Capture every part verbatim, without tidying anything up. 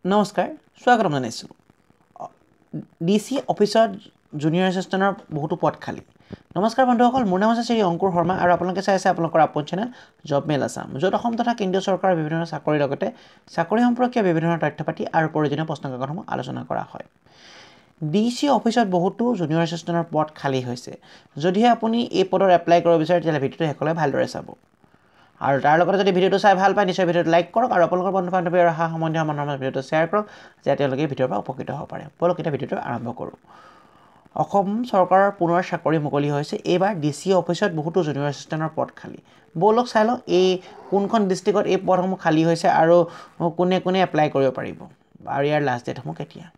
নমস্কাৰ স্বাগতম জনাইছোঁ ডিসি অফিচত জুনিয়ৰ এছিষ্টেণ্টৰ বহুতো পদ খালী নমস্কাৰ বন্ধুসকল মোৰ নাম আছে শ্ৰী অংকুৰ শৰ্মা আৰু আপোনালোকে চাই আছে আপোনালোকৰ আপন চেনেল জব মেল আসাম য'ত অসম তথা কেন্দ্ৰীয় চৰকাৰৰ বিভিন্ন চাকৰিৰ লগতে চাকৰি সম্পৰ্কীয় বিভিন্ন তথ্য পাতি আৰু প্ৰয়োজনীয় প্ৰশ্ন কাকতসমূহ আলোচনা কৰা হয় ডিসি অফিচত বহুতো জুনিয়ৰ এছিষ্টেণ্টৰ পদ খালী হৈছে যদিহে আপুনি এই পদৰ এপ্লাই কৰিব বিচাৰে তেতিয়াহ'লে ভিডিঅ'টো শেষলৈ ভালদৰে চাব আৰু তাৰ লগতে যদি ভিডিঅ'টো চাই ভাল পায় নিশ্চয় ভিডিঅ'টো লাইক কৰক আৰু আপোনালোকৰ বন্ধু বান্ধৱী আৰু সহা সম্বন্ধীয় মানুহৰ মাজত ভিডিঅ'টো শ্বেয়াৰ কৰক যাতে তেওঁলোকে ভিডিঅ'ৰ পৰা উপকৃত হ'ব পাৰে বলক এতিয়া ভিডিঅ'টো আৰম্ভ কৰোঁ অসম চৰকাৰৰ পুনৰ চাকৰি মুকলি হৈছে এইবাৰ ডিসি অফিচত বহুতো জুনিয়ৰ এছিষ্টেণ্টৰ পদ খালী বলক চাই লওঁ এই কোনখন ডিষ্ট্ৰিক্টত এই পদসমূহ খালী হৈছে আৰু কোনে কোনে এপ্লাই কৰিব পাৰিব আৰু ইয়াৰ লাষ্ট ডেটসমূহ কেতিয়া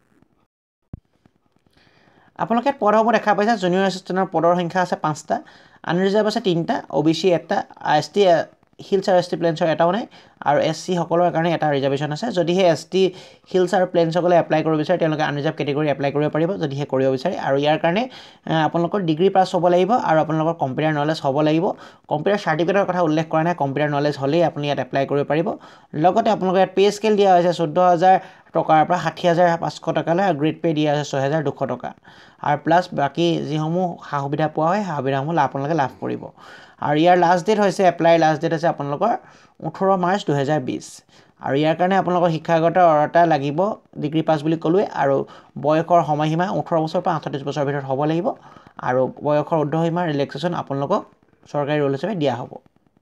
আপোনালোকে পদসমূহ দেখা পাইছে জুনিয়ৰ এছিষ্টেণ্টৰ পদৰ সংখ্যা আছে পাঁচটা আনৰিজাৰ্ভ আছে তিনিটা ওবিচি এটা এছ টি হিলছ আৰু এছ টি প্লেন্সৰ এটাও নাই আৰু এছ চি সকলৰ কাৰণে এটা ৰিজাৰ্ভেশ্যন আছে যদিহে এছ টি হিলছ আৰু প্লেন্সসকলে এপ্লাই কৰিব বিচাৰে তেওঁলোকে আনৰিজাৰ্ভ কেটেগৰী এপ্লাই কৰিব পাৰিব যদিহে কৰিব বিচাৰে আৰু ইয়াৰ কাৰণে আপোনালোকৰ ডিগ্ৰী পাছ হ'ব লাগিব আৰু আপোনালোকৰ কম্পিউটাৰ নলেজ হ'ব লাগিব কম্পিউটাৰ চাৰ্টিফিকেটৰ কথা উল্লেখ কৰা নাই কম্পিউটাৰ নলেজ হ'লেই আপুনি ইয়াত এপ্লাই কৰিব পাৰিব লগতে আপোনালোকৰ ইয়াত পে' স্কেল দিয়া হৈছে চৈধ্য হাজাৰ টকাৰ পৰা ষাঠি হাজাৰ পাঁচশ টকালৈ আৰু গ্ৰেড পে' দিয়া হৈছে ছয় হাজাৰ দুশ টকা আৰু প্লাছ বাকী যিসমূহ সা সুবিধা পোৱা হয় সা সুবিধাসমূহ আপোনালোকে লাভ কৰিব আৰু ইয়াৰ লাষ্ট ডেট হৈছে এপ্লাই লাষ্ট ডেট হৈছে আপোনালোকৰ ওঠৰ মাৰ্চ দুহেজাৰ বিছ আৰু ইয়াৰ কাৰণে আপোনালোকৰ শিক্ষাগত অৰ্হতা লাগিব ডিগ্ৰী পাছ বুলি ক'লোৱে আৰু বয়সৰ সময়সীমা ওঠৰ বছৰ পৰা আঠত্ৰিছ বছৰৰ ভিতৰত হ'ব লাগিব আৰু বয়সৰ ঊৰ্ধ্বসীমা ৰিলেক্সেশ্যন আপোনালোকক চৰকাৰী ৰুল হিচাপে দিয়া হ'ব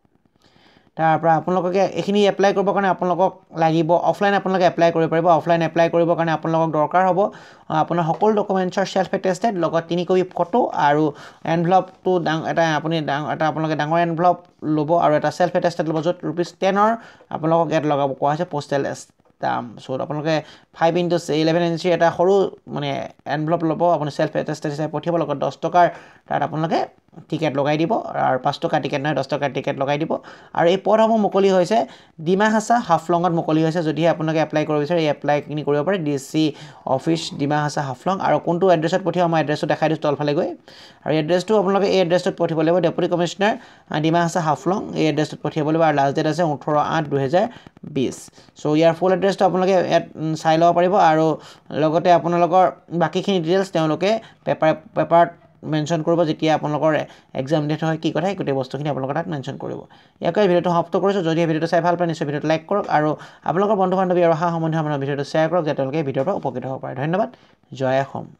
তাৰ পৰা আপোনালোকে এইখিনি এপ্লাই কৰিবৰ কাৰণে আপোনালোকক লাগিব অফলাইন আপোনালোকে এপ্লাই কৰিব পাৰিব অফলাইন এপ্লাই কৰিবৰ কাৰণে আপোনালোকক দৰকাৰ হ'ব আপোনাৰ সকলো ডকুমেণ্টছৰ সেল্ফ এটেষ্টেড লগত তিনি কপি ফটো আৰু এনভেলপটো এটা আপুনি এটা আপোনালোকে ডাঙৰ এনভেলপ ল'ব আৰু এটা সেল্ফ এটেষ্টেড ল'ব য'ত ৰুপিজ টেনৰ আপোনালোকক ইয়াত লগাব কোৱা হৈছে পোষ্টেল দাম চ' আপোনালোকে ফাইভ ইণ্টু ইলেভেন ইঞ্চি এটা সৰু মানে এনভেলপ ল'ব আপুনি সেল্ফ এটেষ্টেড হিচাপে পঠিয়াব লগত দহ টকাৰ তাত আপোনালোকে টিকেট লগাই দিব আৰু পাঁচ টকা টিকেট নহয় দহ টকাৰ টিকেট লগাই দিব আৰু এই পদসমূহ মুকলি হৈছে ডিমা হাছা হাফলঙত মুকলি হৈছে যদিহে আপোনালোকে এপ্লাই কৰিব বিচাৰে এই এপ্লাইখিনি কৰিব পাৰে D C office Dima Hasao Haflong আৰু কোনটো এড্ৰেছত পঠিয়াব মই এড্ৰেছটো দেখাই দিছোঁ তলফালে গৈ আৰু এড্ৰেছটো আপোনালোকে এই এড্ৰেছটোত পঠিয়াব লাগিব ডেপুটি কমিশ্যনাৰ ডিমা হাছা হাফলং এই এড্ৰেছটোত পঠিয়াব লাগিব আৰু লাষ্ট ডেট আছে ওঠৰ আঠ দুহেজাৰ বিছ চ' ইয়াৰ ফুল এড্ৰেছটো আপোনালোকে ইয়াত চাই ল'ব পাৰিব আৰু লগতে আপোনালোকৰ বাকীখিনি ডিটেইলছ তেওঁলোকে পেপাৰ পেপাৰত মেনশ্যন কৰিব যেতিয়া আপোনালোকৰ এক্সাম ডেট হয় কি কথা গোটেই বস্তুখিনি আপোনালোকৰ তাত মেনশ্যন কৰিব ইয়াকৈ ভিডিঅ'টো সমাপ্ত কৰিছোঁ যদি ভিডিঅ'টো চাই ভাল পায় নিশ্চয় ভিডিঅ'টো লাইক কৰক আৰু আপোনালোকৰ বন্ধু বান্ধৱী আৰু সা সম্বন্ধীয় মানুহৰ ভিডিঅ'টো শ্বেয়াৰ কৰক যাতে তেওঁলোকে ভিডিঅ'ৰ পৰা উপকৃত হ'ব পাৰে ধন্যবাদ জয় অসম